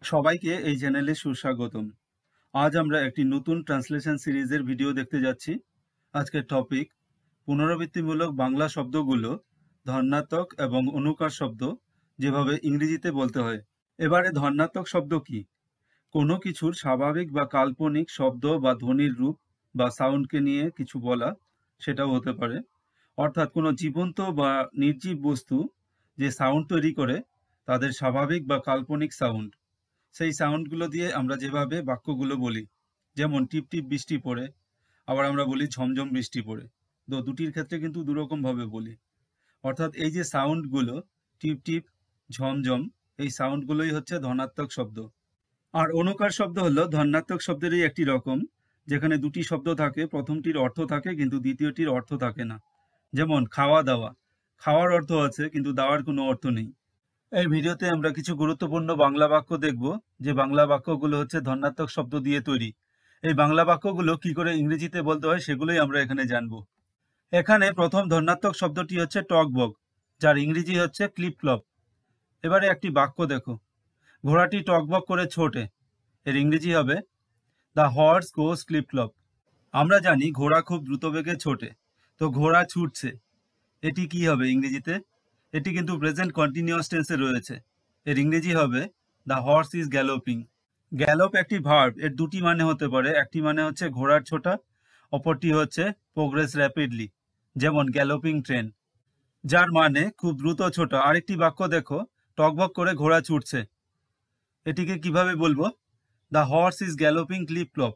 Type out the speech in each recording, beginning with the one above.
সবাইকে এই চ্যানেলে সুস্বাগতম। আজ আমরা একটি নতুন ট্রান্সলেশন সিরিজের ভিডিও দেখতে যাচ্ছি। আজকের টপিক পুনরাবৃত্তিমূলক বাংলা শব্দগুলো ধর্নাত্মক এবং অনুকার শব্দ যেভাবে ইংরেজিতে বলতে হয়। এবারে ধর্নাত্মক শব্দ কি? কোনো কিছুর স্বাভাবিক বা কাল্পনিক শব্দ বা ধ্বনির রূপ বা সাউন্ডকে নিয়ে কিছু বলা, সেটাও হতে পারে। অর্থাৎ কোনো জীবন্ত বা নির্জীব বস্তু যে সাউন্ড তৈরি করে তাদের স্বাভাবিক বা কাল্পনিক সাউন্ড, সেই সাউন্ডগুলো দিয়ে আমরা যেভাবে বাক্যগুলো বলি, যেমন টিপ টিপ বৃষ্টি পড়ে, আবার আমরা বলি ঝমঝম বৃষ্টি পড়ে। তো দুটির ক্ষেত্রে কিন্তু দুরকম ভাবে বলি। অর্থাৎ এই যে সাউন্ডগুলো টিপ টিপ, ঝমঝম, এই সাউন্ডগুলোই হচ্ছে ধনাত্মক শব্দ। আর অনুকার শব্দ হলো ধনাত্মক শব্দেরই একটি রকম, যেখানে দুটি শব্দ থাকে, প্রথমটির অর্থ থাকে কিন্তু দ্বিতীয়টির অর্থ থাকে না। যেমন খাওয়া দাওয়া, খাওয়ার অর্থ আছে কিন্তু দেওয়ার কোনো অর্থ নেই। এই ভিডিওতে আমরা কিছু গুরুত্বপূর্ণ বাংলা বাক্য দেখব, যে বাংলা বাক্যগুলো হচ্ছে ধন্যাত্মক শব্দ দিয়ে তৈরি। এই বাংলা বাক্যগুলো কি করে ইংরেজিতে বলতে হয় সেগুলোই আমরা এখানে জানব। এখানে প্রথম ধন্যাত্মক শব্দটি হচ্ছে টক বক, যার ইংরেজি হচ্ছে ক্লিপ ক্লপ। এবারে একটি বাক্য দেখো, ঘোড়াটি টকবক করে ছোটে, এর ইংরেজি হবে the horse goes clip clop. আমরা জানি ঘোড়া খুব দ্রুত বেগে ছোটে, তো ঘোড়া ছুটছে, এটি কি হবে ইংরেজিতে? এটি কিন্তু প্রেজেন্ট কন্টিনিউয়াস টেন্সে রয়েছে, এর ইংরেজি হবে the horse is galloping. Gallop একটি ভার্ব, এর দুটি মানে হতে পারে, একটি মানে হচ্ছে ঘোড়ার ছোটা, অপরটি হচ্ছে প্রোগ্রেস র্যাপিডলি, যেমন গ্যালোপিং ট্রেন, যার মানে খুব দ্রুত ছোটা। আরেকটি বাক্য দেখো, টকবক করে ঘোড়া ছুটছে, এটিকে কিভাবে বলবো? The horse is galloping clip clop.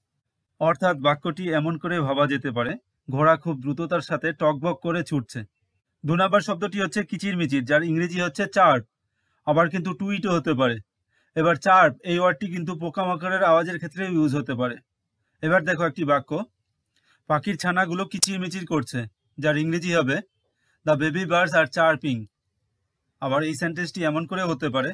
অর্থাৎ বাক্যটি এমন করে ভাবা যেতে পারে, ঘোড়া খুব দ্রুততার সাথে টকবক করে ছুটছে। 2 নম্বর শব্দটি হচ্ছে কিচিরমিচির, যার ইংরেজি হচ্ছে চার্প, আবার কিন্তু টুইটও হতে পারে। এবার চার্প এই ওয়ার্ডটি কিন্তু পোকামাকড়ের আওয়াজের ক্ষেত্রে ইউজ হতে পারে। এবার দেখো একটি বাক্য, পাখির ছানাগুলো কিচিরমিচির করছে, যার ইংরেজি হবে the baby birds are chirping. আবার এই সেন্টেন্সটি এমন করে হতে পারে,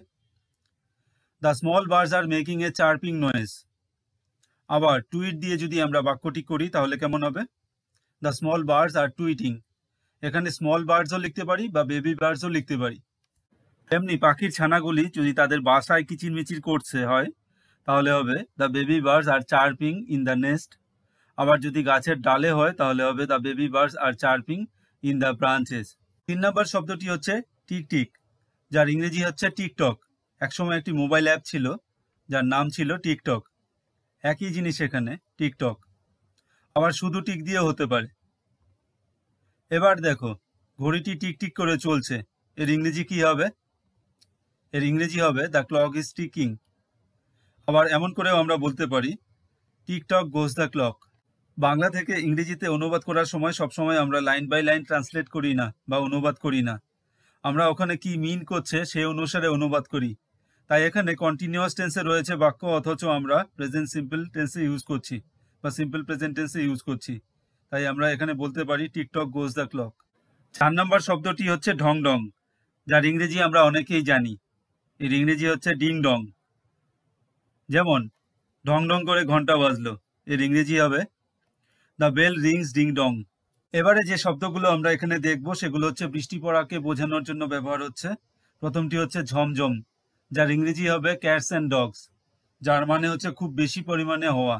the small birds are making a chirping noise. আবার টুইট দিয়ে যদি আমরা বাক্যটি করি তাহলে কেমন হবে? The small birds are tweeting. এখানে স্মল বার্ডসও লিখতে পারি বা বেবি বার্ডসও লিখতে পারি। তেমনি পাখির ছানাগুলি যদি তাদের বাসায় কিচিরমিচির করছে হয়, তাহলে হবে the baby birds are chirping in the nest. আবার যদি গাছের ডালে হয় তাহলে হবে the baby birds are chirping in the branches. 3 নম্বর শব্দটি হচ্ছে টিকটিক, যার ইংরেজি হচ্ছে টিকটক। একসময় একটি মোবাইল অ্যাপ ছিল যার নাম ছিল টিকটক, একই জিনিস এখানে টিকটক। আবার শুধু টিক দিয়েও হতে পারে। এবার দেখো, ঘড়িটি টিকটিক করে চলছে, এর ইংরেজি কি হবে? এর ইংরেজি হবে দ্য ক্লক ইজ টিকিং। আবার এমন করেও আমরা বলতে পারি, টিকটক গোজ দ্য ক্লক। বাংলা থেকে ইংরেজিতে অনুবাদ করার সময় সবসময় আমরা লাইন বাই লাইন ট্রান্সলেট করি না বা অনুবাদ করি না, আমরা ওখানে কি মিন করছে সেই অনুসারে অনুবাদ করি। তাই এখানে কন্টিনিউয়াস টেন্সে রয়েছে বাক্য, অথচ আমরা প্রেজেন্ট সিম্পল টেন্সে ইউজ করছি বা সিম্পল প্রেজেন্ট টেন্সে ইউজ করছি। তাই আমরা এখানে বলতে পারি টিকটক গোজ দ্য ক্লক। 4 নম্বর শব্দটি হচ্ছে ঢং ঢং, যার ইংরেজি আমরা অনেকেই জানি, এর ইংরেজি হচ্ছে ডিং ডং। যেমন ঢং ঢং করে ঘন্টা বাজলো, এর ইংরেজি হবে the bell rings ding dong. এবারে যে শব্দগুলো আমরা এখানে দেখব সেগুলো হচ্ছে বৃষ্টি পড়াকে বোঝানোর জন্য ব্যবহার হচ্ছে। প্রথমটি হচ্ছে ঝমঝম, যার ইংরেজি হবে ক্যাটস অ্যান্ড ডগস, যার মানে হচ্ছে খুব বেশি পরিমাণে হওয়া।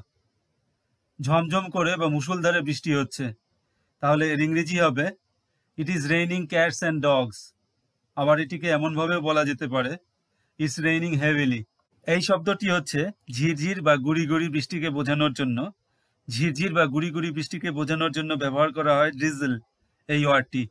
ঝমঝম করে বা মুষলধারে বৃষ্টি হচ্ছে, তাহলে এর ইংরেজি হবে it is raining cats and dogs. আবার এটিকে এমনভাবে বলা যেতে পারে, ইটস রেইনিং হেভিলি। এই শব্দটি হচ্ছে ঝিরঝির বা গুড়ি গুড়ি বৃষ্টিকে বোঝানোর জন্য, ঝিরঝির বা গুড়ি গুড়ি বৃষ্টিকে বোঝানোর জন্য ব্যবহার করা হয় ড্রিজল এই ওয়ার্ডটি।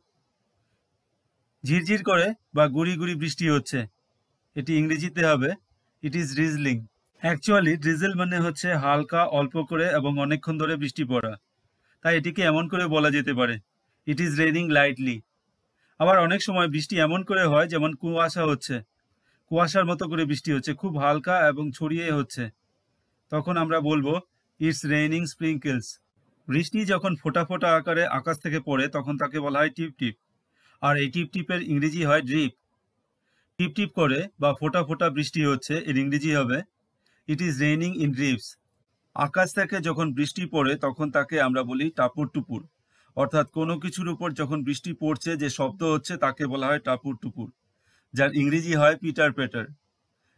ঝিরঝির করে বা গুড়ি গুড়ি বৃষ্টি হচ্ছে, এটি ইংরেজিতে হবে it is drizzling. Actually drizzle মানে হচ্ছে হালকা, অল্প করে এবং অনেকক্ষণ ধরে বৃষ্টি পড়া, তাই এটিকে এমন করে বলা যেতে পারে, ইট ইজ রেইনিং লাইটলি। আবার অনেক সময় বৃষ্টি এমন করে হয় যেমন কুয়াশা হচ্ছে, কুয়াশার মতো করে বৃষ্টি হচ্ছে, খুব হালকা এবং ছড়িয়ে হচ্ছে, তখন আমরা বলবো ইটস রেইনিং স্প্রিঙ্কেলস। বৃষ্টি যখন ফোঁটা ফোঁটা আকারে আকাশ থেকে পড়ে তখন তাকে বলা হয় টিপ টিপ, আর এই টিপ টিপের ইংরেজি হয় ড্রিপ। টিপ টিপ করে বা ফোঁটা ফোঁটা বৃষ্টি হচ্ছে, এর ইংরেজি হবে it is raining in drips. আকাশ থেকে যখন বৃষ্টি পড়ে তখন তাকে আমরা বলি টাপুর টুপুর, অর্থাৎ কোনো কিছুর উপর যখন বৃষ্টি পড়ছে যে শব্দ হচ্ছে তাকে বলা হয় টাপুর টুপুর, যার ইংরেজি হয় পিটার পেটার।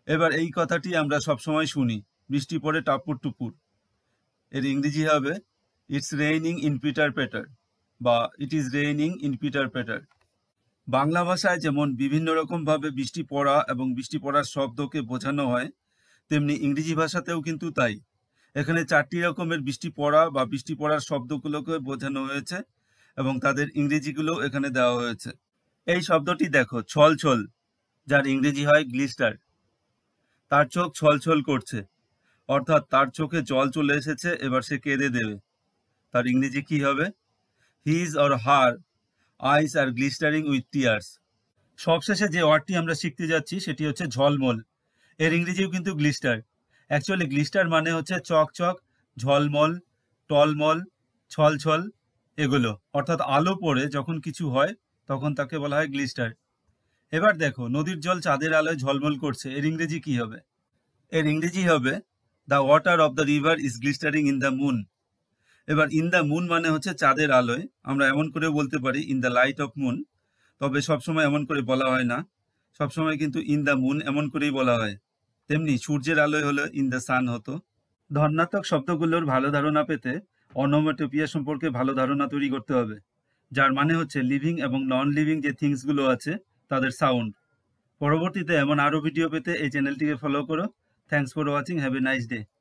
এবার এই কথাটি আমরা সবসময় শুনি, বৃষ্টি পড়ে টাপুর টুপুর। এর ইংরেজি হবে it's raining in pitter patter বা it is raining in pitter patter. বাংলা ভাষায় যেমন বিভিন্ন রকমভাবে বৃষ্টি পড়া এবং বৃষ্টি পড়ার শব্দকে বোঝানো হয়, তেমনি ইংরেজি ভাষাতেও কিন্তু তাই। এখানে 4টি রকমের বৃষ্টি পড়া বা বৃষ্টি পড়ার শব্দগুলোকে বোঝানো হয়েছে এবং তাদের ইংরেজিগুলো এখানে দেওয়া হয়েছে। এই শব্দটি দেখো, ছল ছল, যার ইংরেজি হয় গ্লিস্টার। তার চোখ ছলছল করছে, অর্থাৎ তার চোখে জল চলে এসেছে, এবার সে কেঁদে দেবে। তার ইংরেজি কি হবে? His or her eyes are glistening with tears. সবশেষে যে ওয়ার্ডটি আমরা শিখতে যাচ্ছি সেটি হচ্ছে ঝলমল। এর ইংরেজিও কিন্তু গ্লিস্টার। অ্যাকচুয়ালি গ্লিস্টার মানে হচ্ছে চকচক, ঝলমল, টলমল, ছলছল এগুলো, অর্থাৎ আলো পড়ে যখন কিছু হয় তখন তাকে বলা হয় গ্লিস্টার। এবার দেখো, নদীর জল চাঁদের আলোয় ঝলমল করছে, এর ইংরেজি কি হবে? এর ইংরেজি হবে the water of the river is glistening in the moon. এবার ইন দ্য মুন মানে হচ্ছে চাঁদের আলোয়, আমরা এমন করে বলতে পারি in the light of moon, তবে সবসময় এমন করে বলা হয় না, সবসময় কিন্তু ইন দ্য মুন এমন করেই বলা হয়। তেমনি সূর্যের আলোয় হলো ইন দ্য সান হতো। ধর্নাত্মক শব্দগুলোর ভালো ধারণা পেতে অনোমাটোপিয়া সম্পর্কে ভালো ধারণা তৈরি করতে হবে, যার মানে হচ্ছে লিভিং এবং নন লিভিং যে থিংসগুলো আছে তাদের সাউন্ড। পরবর্তীতে এমন আরও ভিডিও পেতে এই চ্যানেলটিকে ফলো করো। Thanks for watching, have a nice day.